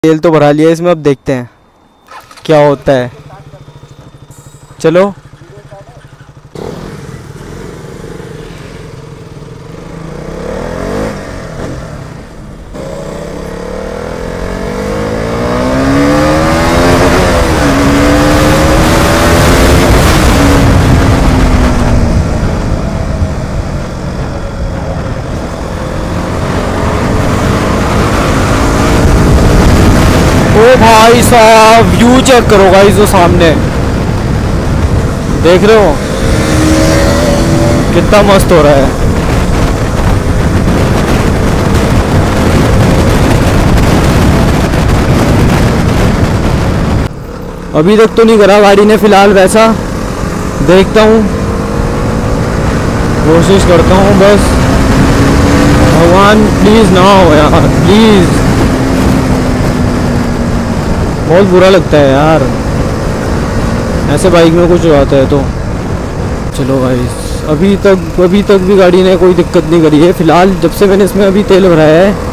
तेल तो भरा लिया इसमें, अब देखते हैं क्या होता है। चलो ओ भाई साहब, व्यू चेक करो गाइस, जो सामने देख रहे हो कितना मस्त हो रहा है। अभी तक तो नहीं करा गाड़ी ने फिलहाल, वैसा देखता हूँ, कोशिश करता हूँ बस। भगवान प्लीज ना हो यार, प्लीज। बहुत बुरा लगता है यार ऐसे बाइक में कुछ हो जाता है तो। चलो भाई, अभी तक भी गाड़ी ने कोई दिक्कत नहीं करी है फिलहाल, जब से मैंने इसमें अभी तेल भराया है।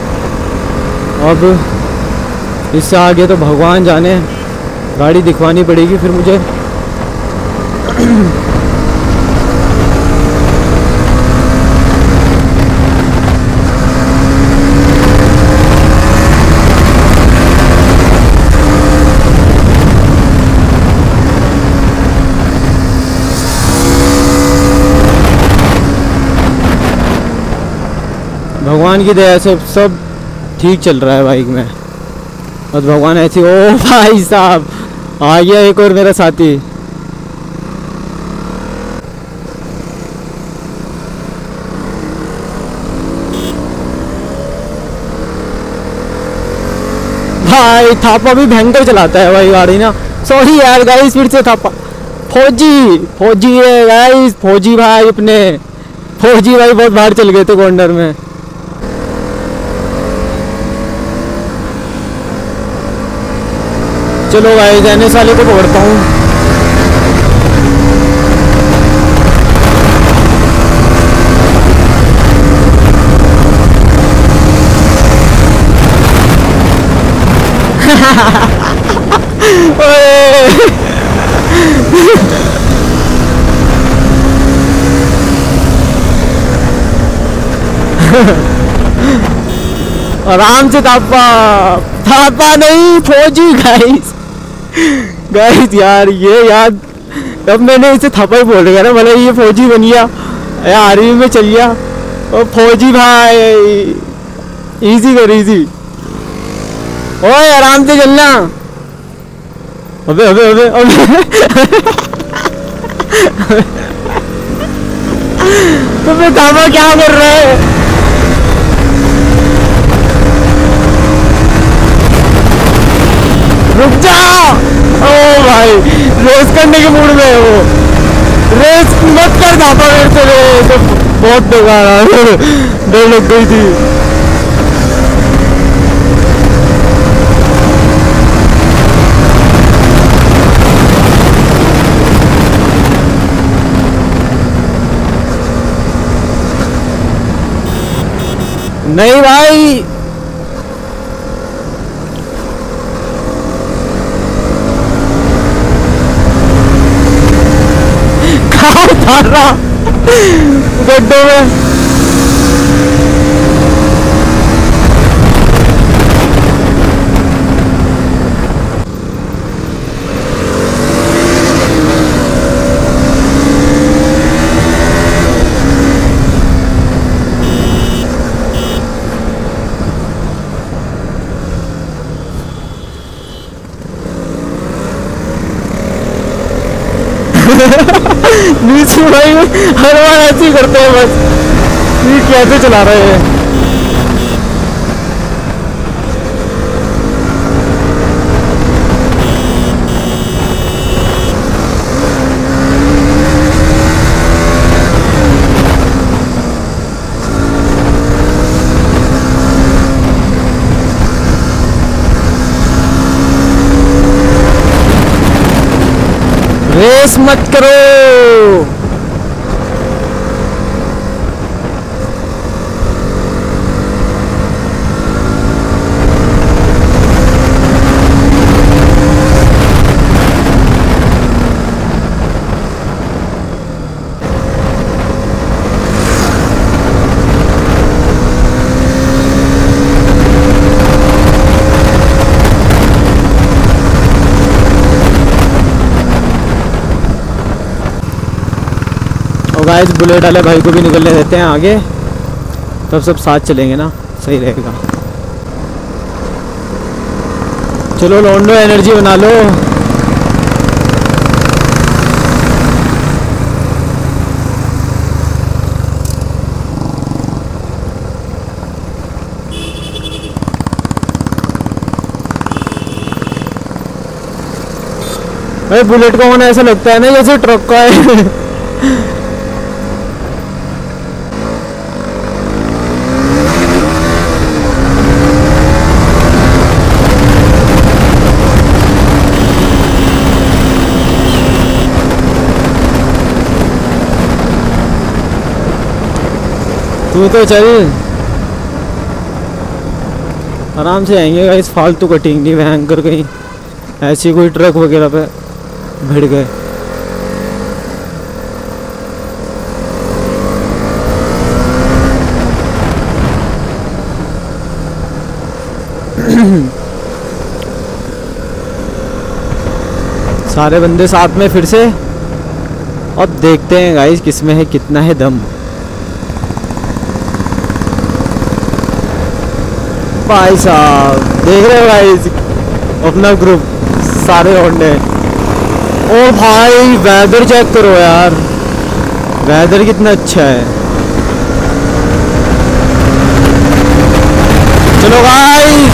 अब इससे आगे तो भगवान जाने, गाड़ी दिखवानी पड़ेगी फिर मुझे। भगवान की दया से सब ठीक चल रहा है बाइक में, बस भगवान ऐसी। ओ भाई साहब, आ गया एक और मेरा साथी। भाई थापा भी भयंकर चलाता है भाई गाड़ी ना। सॉरी यार गाइस, फिर से थापा। फौजी है गाइस, फौजी भाई अपने। फौजी भाई बहुत बाहर चल गए थे कॉर्नर में। चलो भाई, जाने साले को पकड़ता हूँ। आराम से थापा नहीं, फौजी गाइस। गाइस यार ये याद, अब मैंने इसे थप्पड़ ही बोल रहा ना, भले ये फौजी बन गया या आर्मी में चल गया। और फौजी भाई इजी कर, इजी। ओए आराम से चलना। अबे अबे अबे अबे तो थापा क्या कर रहा है? रुक जा। ओ भाई, रेस करने के मूड में है वो। रेस मत कर थापा मेरे से, रे तो बहुत बेकार है। डर लग गई थी। नहीं भाई, गड्ढों में। नीचे भाई हर बार ऐसे ही करते हैं बस। ये कैसे चला रहे हैं? रेस मत करो। गाइस बुलेट वाले भाई को भी निकलने देते हैं आगे, तब सब साथ चलेंगे ना, सही रहेगा। चलो लौंडो एनर्जी बना लो। भाई बुलेट का होना ऐसा लगता है ना जैसे ट्रक का है। तू तो चल, आराम से आएंगे गाइस, फालतू कटिंग नहीं भयंकर कहीं ऐसी कोई ट्रक वगैरह पे भिड़ गए। सारे बंदे साथ में फिर से, और देखते हैं गाइस किसमें है कितना है दम। भाई साहब देख रहे हो गाइस अपना ग्रुप सारे होंडे। ओ भाई वेदर चेक करो यार, वेदर कितना अच्छा है। चलो गाइस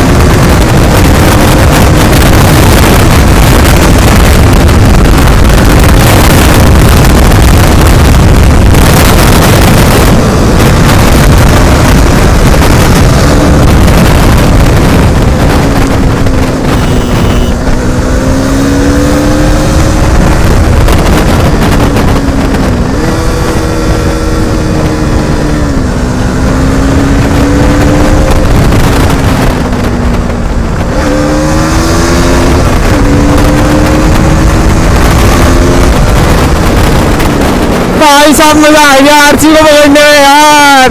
भाई साहब मजा आ गया आरसी को पकड़ने में यार।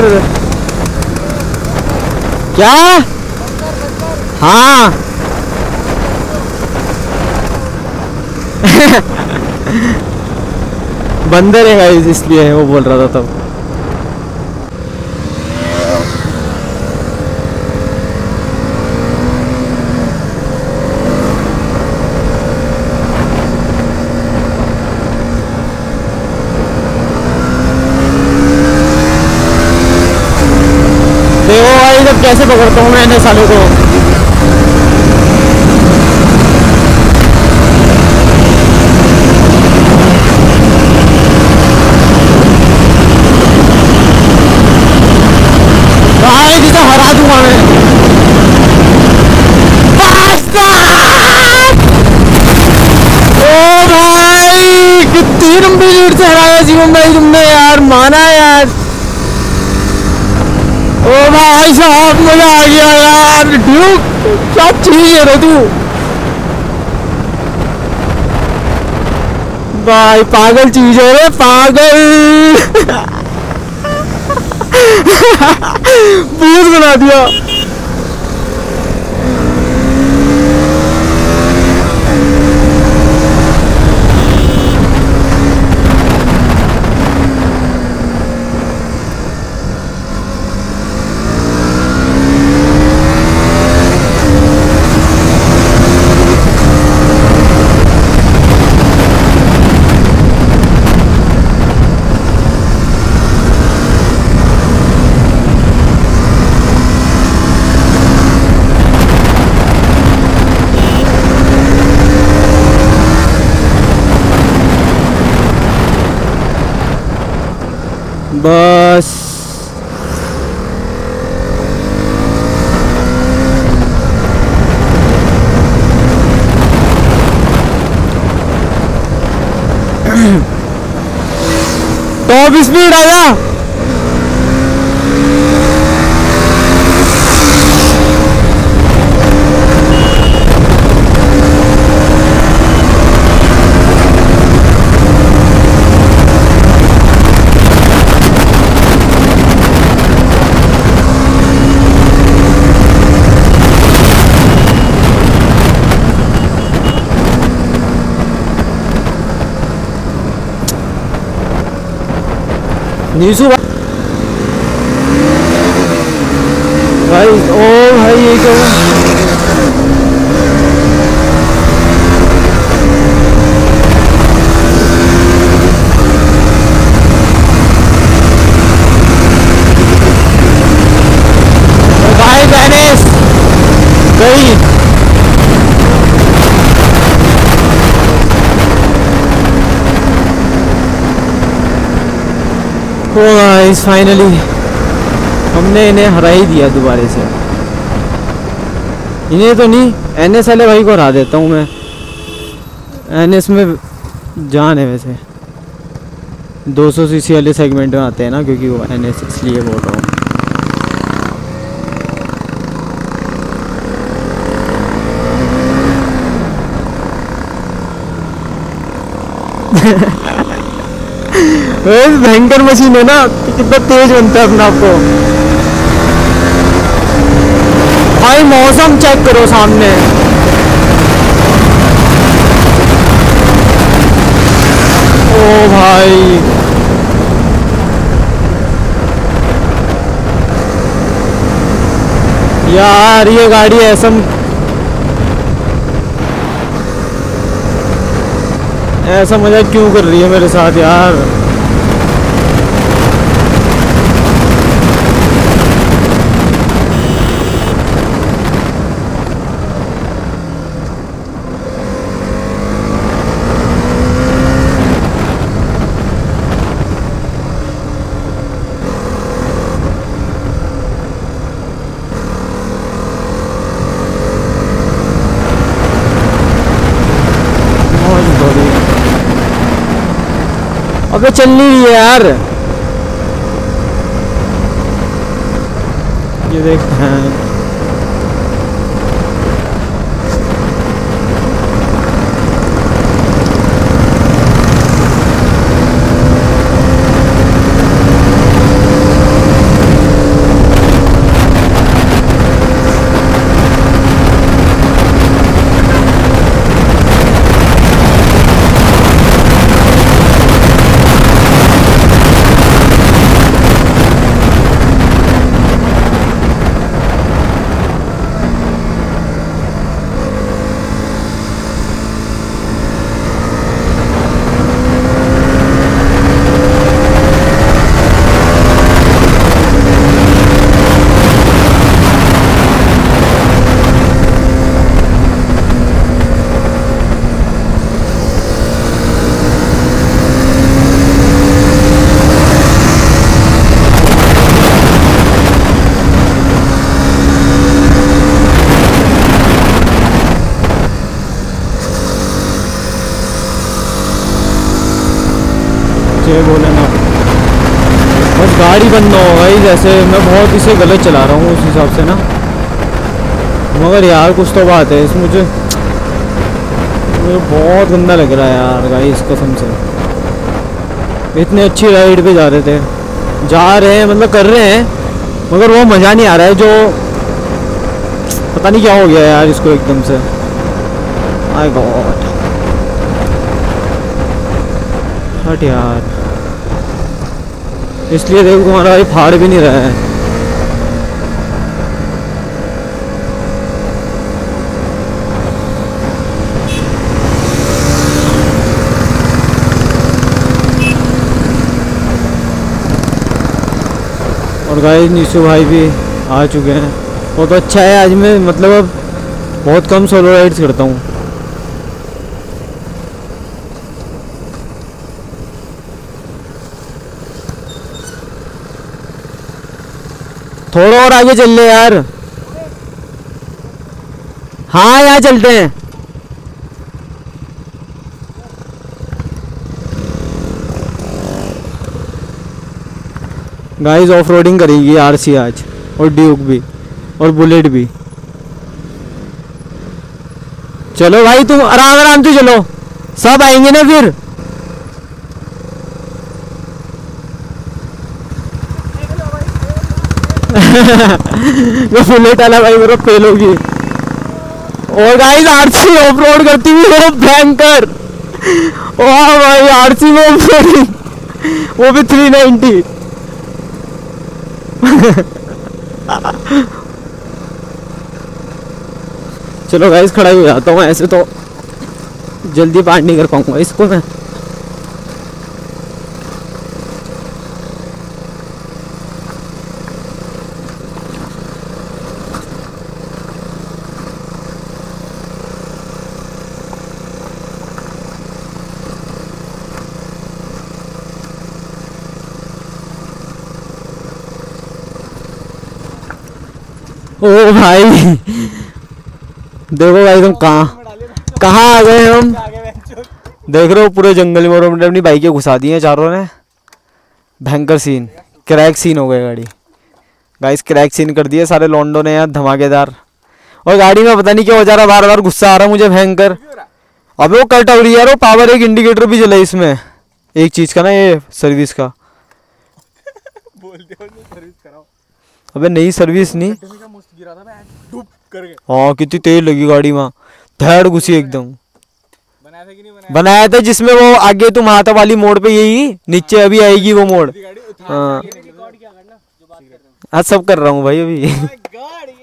क्या? हाँ बंदर है गाइस इसलिए वो बोल रहा था तब। देखो भाई जब कैसे पकड़ता हूँ मैंने सालों को। भाई जिसे हरा दूंगा मैं। ओ भाई कितनी लंबी लीड से हराया शिवम भाई तुमने यार, माना यार। ओ भाई साहब मजा आ गया यार, ड्यूक क्या चीज है रे तू। भाई पागल चीज है रे पागल। भूत बना दिया। बस टॉप स्पीड आया। नीसू भाई, ओ भाई ये क्या हुआ? भाई बैनेस गई। ओ गाइस फाइनली हमने इन्हें हरा ही दिया दोबारा से। इन्हें तो नहीं, एनएस वाले भाई को हरा देता हूँ मैं। एनएस में जान है वैसे, 200 सीसी वाले सेगमेंट में आते हैं ना, क्योंकि वो एनएस इसलिए बोल रहा हूँ। भयंकर मशीन है ना, कितना तेज बनता है अपना आपको। भाई मौसम चेक करो सामने, ओ भाई यार ये गाड़ी ऐसा मजाक क्यों कर रही है मेरे साथ यार। अबे चल नहीं रही है यार, ये देख हैं। बोले ना बस गाड़ी बंद ना हो गई, जैसे मैं बहुत इसे गलत चला रहा हूँ उस हिसाब से ना। मगर यार कुछ तो बात है, इस मुझे बहुत गंदा लग रहा है यार गाइस कसम से। इतनी अच्छी राइड पे जा रहे थे, जा रहे हैं मतलब कर रहे हैं, मगर वो मज़ा नहीं आ रहा है जो पता नहीं क्या हो गया यार इसको एकदम से। माय गॉड हट यार, इसलिए देखो तुम्हारा भाई फाड़ भी नहीं रहा है। और गाइस नीसू भाई भी आ चुके हैं, बहुत अच्छा है। आज मैं मतलब अब बहुत कम सोलो राइड्स करता हूँ। थोड़ा और आगे चल ले यार। हाँ यहाँ चलते हैं। गाइस ऑफ रोडिंग करेंगी आरसी आज, और ड्यूक भी और बुलेट भी। चलो भाई तुम आराम आराम से चलो, सब आएंगे ना फिर। वो बुलेट वाला भाई मेरा फेल होगी। और गाइस आरसी ऑफ रोड करती हुई वो भयंकर, वाह भाई आरसी में ऑफ रोडिंग, वो भी 390। चलो गाइस खड़ा ही हो जाता हूँ, ऐसे तो जल्दी पार नहीं कर पाऊंगा इसको मैं। ओ भाई देखो भाई तुम कहाँ आ गए हम। देख रहे हो पूरे जंगल में हमने अपनी बाइकें घुसा दी हैं चारों ने। भयंकर सीन, क्रैक सीन हो गए गाड़ी गाइस, क्रैक सीन कर दिए सारे लॉन्डो ने यार धमाकेदार। और गाड़ी में पता नहीं क्या हो जा रहा, बार बार गुस्सा आ रहा मुझे भयंकर। अबे वो कट हो रही है यार, वो पावर एक इंडिकेटर भी जला इसमें एक चीज का ना, ये सर्विस का। अबे नई सर्विस नहीं, हाँ कितनी तेज लगी गाड़ी में, धैड़ घुसी एकदम। बनाया था जिसमें वो आगे तुम आता वाली मोड़ पे, यही नीचे अभी आएगी वो मोड़। हाँ सब कर रहा हूँ भाई अभी।